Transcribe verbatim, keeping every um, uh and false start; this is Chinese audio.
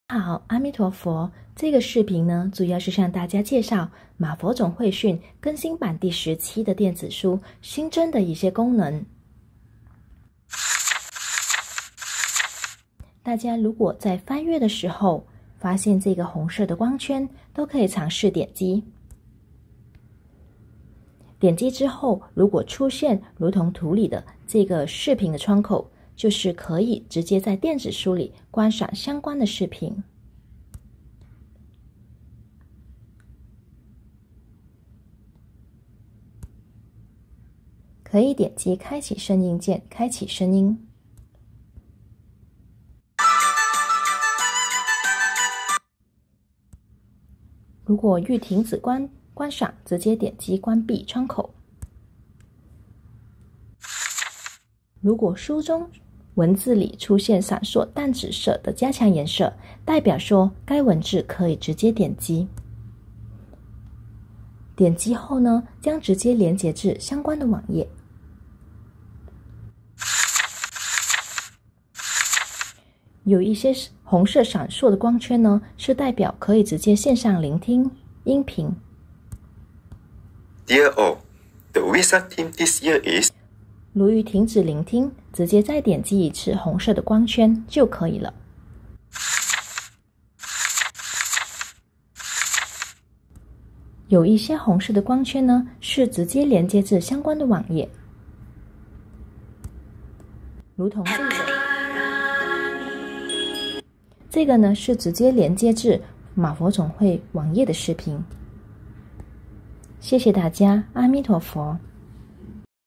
好，阿弥陀佛。这个视频呢，主要是向大家介绍马佛总会讯更新版第十期的电子书新增的一些功能。大家如果在翻阅的时候发现这个红色的光圈，都可以尝试点击。点击之后，如果出现如同图里的这个视频的窗口，就是可以直接在电子书里观赏相关的视频。可以点击开启声音键，开启声音。如果欲停止观观赏，直接点击关闭窗口。如果书中文字里出现闪烁淡紫色的加强颜色，代表说该文字可以直接点击。点击后呢，将直接连接至相关的网页。有一些红色闪烁的光圈呢，是代表可以直接线上聆听音频。 Dear all, the Wizard theme this year is 如欲停止聆听，直接再点击一次红色的光圈就可以了。有一些红色的光圈呢，是直接连接至相关的网页，如同这个。这个呢是直接连接至马佛总会网页的视频。谢谢大家，阿弥陀佛。